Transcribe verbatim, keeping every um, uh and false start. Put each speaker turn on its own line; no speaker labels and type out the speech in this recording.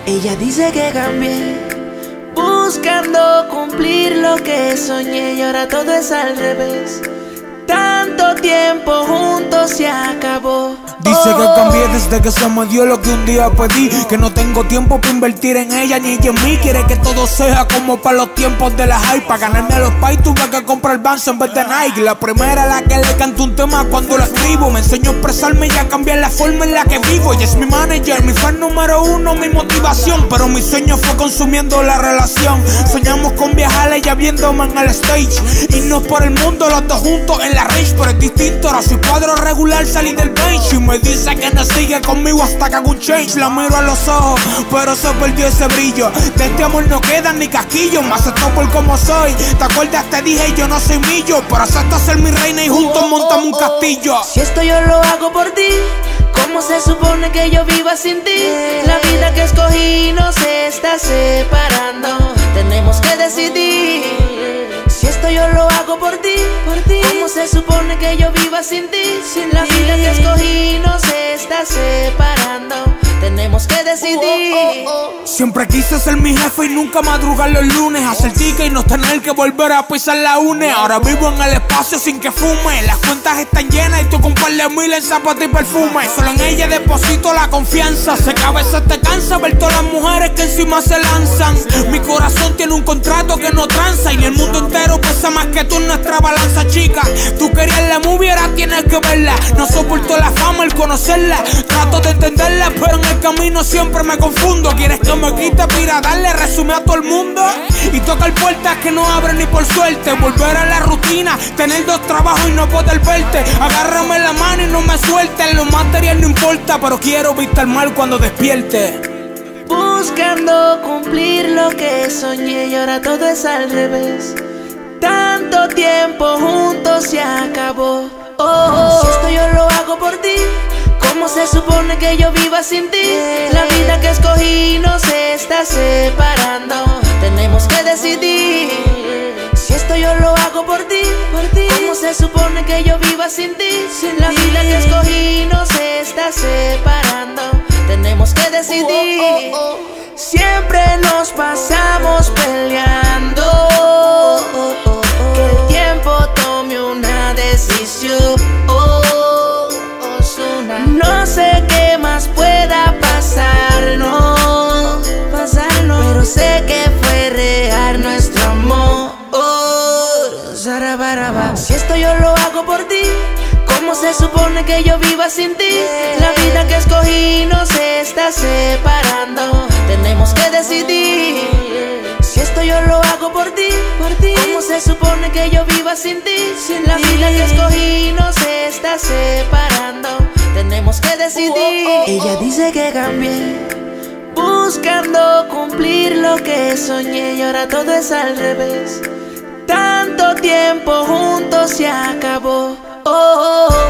Ella dice que cambié, buscando cumplir lo que soñé, y ahora todo es al revés. Tanto tiempo juntos se acabó.
Dice que cambié desde que se me dio lo que un día pedí, que no tengo tiempo para invertir en ella ni ella en mí. Quiere que todo sea como para los tiempos de la hype. Para ganarme a los pais tuve que comprar Vans en vez de Nike. La primera a la que le canto un tema cuando lo escribo. Me enseñó a expresarme y a cambiar la forma en la que vivo. Ella es mi manager, mi fan número uno, mi motivación. Pero mi sueño fue consumiendo la relación. Soñamos con viajar, ella viéndome en el stage, irnos por el mundo los dos juntos en la rage. Pero es distinto, ahora soy cuadro regular, salí del bench. Y me dice que no sigue conmigo hasta que haga un change. La miro a los ojos, pero se perdió ese brillo. De este amor no quedan ni casquillos. Me aceptó por como soy. ¿Te acuerdas? Te dije yo no soy millo, pero acepta ser mi reina y juntos montamos un castillo.
Si esto yo lo hago por ti, ¿cómo se supone que yo viva sin ti? La vida que escogí nos está separando. Tenemos que decidir. Si esto yo lo hago por ti, por ti, ¿cómo se supone que yo viva sin ti? Sin la vida que escogí nos está separando. Tenemos que decidir.
Siempre quise ser mi jefe y nunca madrugar los lunes, hacer ticket y no tener que volver a pisar la une. Ahora vivo en el espacio sin que fume. Las cuentas están llenas y tú con un par de mil en zapatos y perfume. Solo en ella deposito la confianza. Sé que a veces te cansa ver todas las mujeres que encima se lanzan. Mi corazón tiene un contrato que no tranza, y ni el mundo entero pesa más que tú en nuestra balanza, chica. Tú querías la movie, ahora tienes que verla. No soporto la fama, el conocerla. Trato de entenderla, pero en el camino siempre me confundo. Quieres que me quite, pira, darle resume a todo el mundo y tocar puertas que no abren ni por suerte. Volver a la rutina, tener dos trabajos y no poder verte. Agárrame la mano y no me sueltes. Lo material no importa, pero quiero verte al mal cuando despierte.
Buscando cumplir lo que soñé, y ahora todo es al revés. Tanto tiempo juntos se acabó. Oh, oh. Si esto yo lo hago por ti, ¿cómo se supone que yo viva sin ti? La vida que escogí nos está separando. Tenemos que decidir. Si esto yo lo hago por ti, por ti, ¿cómo se supone que yo viva sin ti? Sin la vida que escogí nos está separando. Tenemos que decidir. Siempre nos pasamos peleando. Que el tiempo tome una decisión. No sé qué más pueda pasarnos, pasarnos, pero sé que fue real nuestro amor. Si esto yo lo hago por ti, ¿cómo se supone que yo viva sin ti? La vida que escogí nos está separando. Tenemos que decidir. Si esto yo lo hago por ti, por ti, ¿cómo se supone que yo viva sin ti? Sin la vida que escogí nos está separando. Tenemos que decidir. Ella dice que cambié, buscando cumplir lo que soñé, y ahora todo es al revés. Tanto tiempo juntos se acabó. Oh, oh, oh.